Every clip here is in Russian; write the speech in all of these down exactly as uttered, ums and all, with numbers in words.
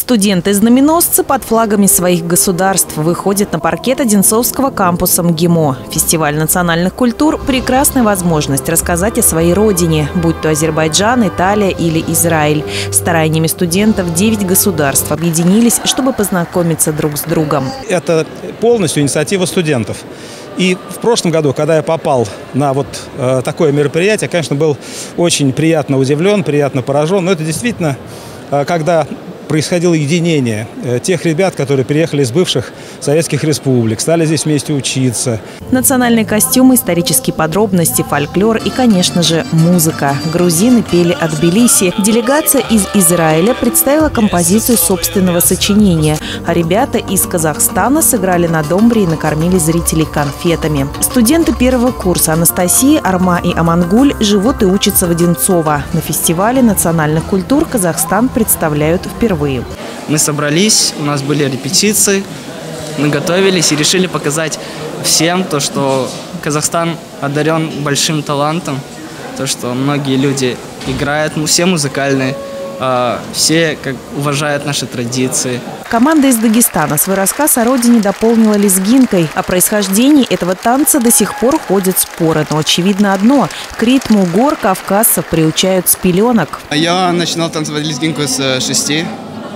Студенты-знаменосцы под флагами своих государств выходят на паркет Одинцовского кампуса МГИМО. Фестиваль национальных культур – прекрасная возможность рассказать о своей родине, будь то Азербайджан, Италия или Израиль. Стараниями студентов девять государств объединились, чтобы познакомиться друг с другом. Это полностью инициатива студентов. И в прошлом году, когда я попал на вот э, такое мероприятие, конечно, был очень приятно удивлен, приятно поражен. Но это действительно, э, когда происходило единение э, тех ребят, которые приехали из бывших советских республик, стали здесь вместе учиться. Национальные костюмы, исторические подробности, фольклор и, конечно же, музыка. Грузины пели от Тбилиси. Делегация из Израиля представила композицию собственного сочинения, а ребята из Казахстана сыграли на домбре и накормили зрителей конфетами. Студенты первого курса Анастасия, Арма и Амангуль живут и учатся в Одинцово. На фестивале национальных культур Казахстан представляют впервые. Мы собрались, у нас были репетиции, мы готовились и решили показать всем то, что Казахстан одарен большим талантом, то, что многие люди играют, все музыкальные, все как, уважают наши традиции. Команда из Дагестана свой рассказ о родине дополнила лезгинкой. О происхождении этого танца до сих пор ходят споры. Но очевидно одно – к ритму гор кавказцев приучают с пеленок. Я начинал танцевать лезгинку с шести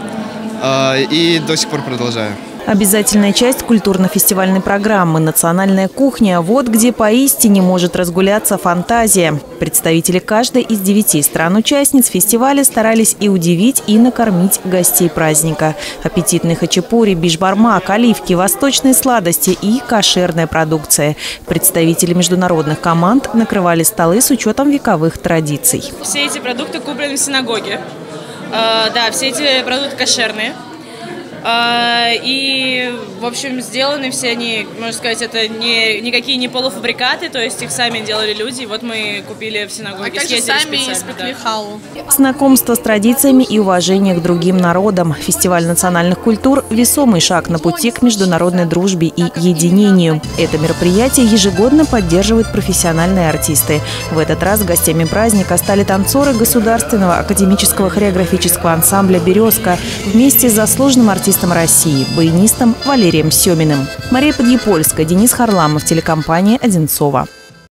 и до сих пор продолжаю. Обязательная часть культурно-фестивальной программы «Национальная кухня» – вот где поистине может разгуляться фантазия. Представители каждой из девяти стран-участниц фестиваля старались и удивить, и накормить гостей праздника. Аппетитные хачапури, бишбармак, оливки, восточные сладости и кошерная продукция. Представители международных команд накрывали столы с учетом вековых традиций. Все эти продукты куплены в синагоге. Uh, да, все эти продукты кошерные. Uh, и, в общем, сделаны все они, можно сказать, это не, никакие не полуфабрикаты, то есть их сами делали люди. Вот мы купили в синагоге. А также сами испекли халу. Знакомство с традициями и уважение к другим народам. Фестиваль национальных культур – весомый шаг на пути к международной дружбе и единению. Это мероприятие ежегодно поддерживают профессиональные артисты. В этот раз гостями праздника стали танцоры Государственного академического хореографического ансамбля «Березка» вместе с заслуженным артистом России, баянистом Валерием Семиным. Мария Подъепольская, Денис Харламов, телекомпания «Одинцово».